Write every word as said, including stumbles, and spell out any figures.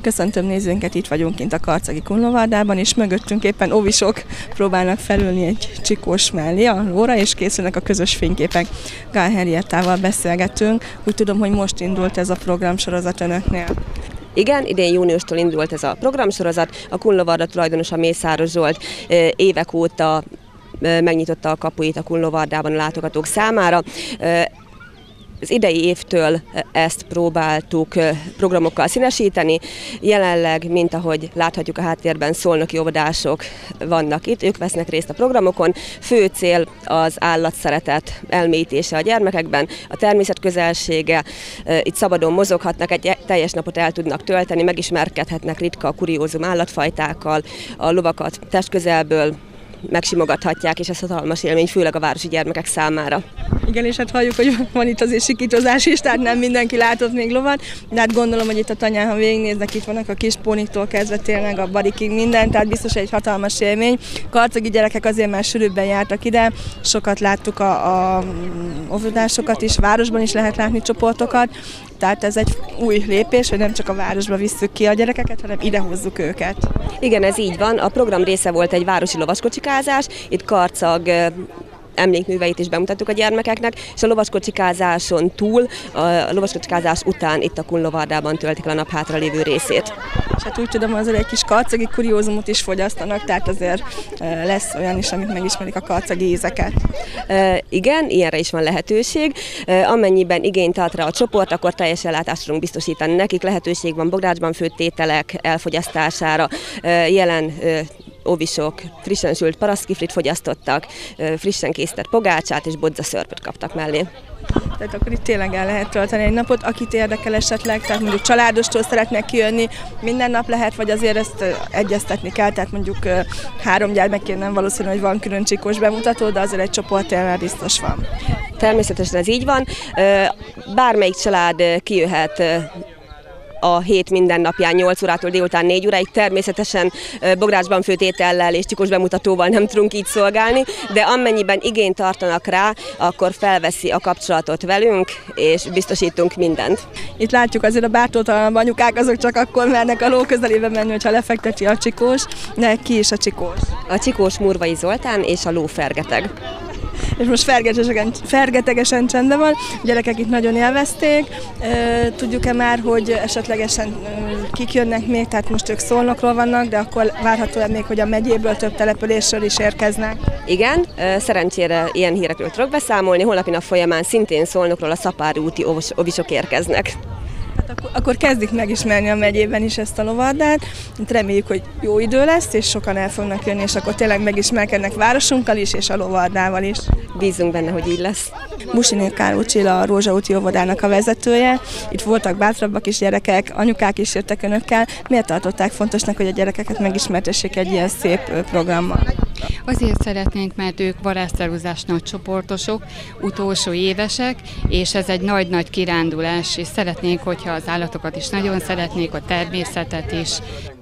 Köszöntöm nézőinket, itt vagyunk kint a Karcagi Kunlovardában, és mögöttünk éppen óvisok próbálnak felülni egy csikós mellé a lóra, és készülnek a közös fényképek. Gál Henriettával beszélgetünk. Úgy tudom, hogy most indult ez a programsorozat önöknél. Igen, idén júniustól indult ez a programsorozat. A Kunlovarda tulajdonosa Mészáros Zsolt évek óta megnyitotta a kapuit a Kunlovardában a látogatók számára. Az idei évtől ezt próbáltuk programokkal színesíteni. Jelenleg, mint ahogy láthatjuk a háttérben, szolnoki óvodások vannak itt, ők vesznek részt a programokon. Fő cél az állatszeretet elmélyítése a gyermekekben, a természet közelsége, itt szabadon mozoghatnak, egy teljes napot el tudnak tölteni, megismerkedhetnek ritka, kuriózum állatfajtákkal, a lovakat testközelből megsimogathatják, és ez hatalmas élmény, főleg a városi gyermekek számára. Igen, és hát halljuk, hogy van itt azért sikítozás is, tehát nem mindenki látott még lovat, de hát gondolom, hogy itt a tanyán, ha végignéznek, itt vannak a kis póniktól kezdve tényleg a barikig minden, tehát biztos egy hatalmas élmény. Karcagi gyerekek azért már sűrűbben jártak ide, sokat láttuk a, a óvodásokat is, városban is lehet látni csoportokat, tehát ez egy új lépés, hogy nem csak a városba visszük ki a gyerekeket, hanem ide hozzuk őket. Igen, ez így van. A program része volt egy városi lovaskocsikázás, itt Karcag emlékműveit is bemutattuk a gyermekeknek, és a lovaskocsikázáson túl, a lovaskocsikázás után itt a Kunlovardában töltik el a nap hátralévő részét. És hát úgy tudom, azért egy kis karcagi kuriózumot is fogyasztanak, tehát azért lesz olyan is, amit megismerik a karcagi ízeket. E, igen, ilyenre is van lehetőség. E, amennyiben igényt tart rá a csoport, akkor teljes ellátást tudunk biztosítani nekik. Lehetőség van bográcsban főtt ételek elfogyasztására. E, jelen e, óvisok frissen sült parasztkiflit fogyasztottak, frissen készített pogácsát és bodzaszörpöt kaptak mellé. Tehát akkor itt tényleg el lehet tölteni egy napot, akit érdekel esetleg, tehát mondjuk családostól szeretnek kijönni, minden nap lehet, vagy azért ezt egyeztetni kell, tehát mondjuk három gyermekként nem valószínű, hogy van külön csikós bemutató, de azért egy csoport tényleg biztos van. Természetesen ez így van, bármelyik család kijöhet a hét minden napján nyolc órától délután négy óráig, természetesen bográcsban főtt étellel és csikós bemutatóval nem tudunk így szolgálni, de amennyiben igényt tartanak rá, akkor felveszi a kapcsolatot velünk, és biztosítunk mindent. Itt látjuk azért a bátortalanabb anyukák, azok csak akkor mernek a ló közelébe menni, hogyha lefekteti a csikós, de ki is a csikós? A csikós Murvai Zoltán és a ló Fergeteg. És most fergetegesen, fergetegesen csendben van, a gyerekek itt nagyon élvezték. Tudjuk-e már, hogy esetlegesen kik jönnek még, tehát most ők Szolnokról vannak, de akkor várható-e még, hogy a megyéből több településről is érkeznek? Igen, szerencsére ilyen hírekről tudok beszámolni, holnapi nap folyamán szintén Szolnokról a Szapári úti óvisok érkeznek. Hát akkor, akkor kezdik megismerni a megyében is ezt a lovardát. Reméljük, hogy jó idő lesz, és sokan el fognak jönni, és akkor tényleg megismerkednek városunkkal is, és a lovardával is. Bízunk benne, hogy így lesz. Musiné Káló Csilla, a Rózsa úti óvodának a vezetője. Itt voltak bátrabbak is gyerekek, anyukák is jöttek önökkel. Miért tartották fontosnak, hogy a gyerekeket megismertessék egy ilyen szép programmal? Azért szeretnénk, mert ők varázsszeruzás nagy csoportosok, utolsó évesek, és ez egy nagy-nagy kirándulás, és szeretnénk, hogyha az állatokat is nagyon szeretnék, a természetet is.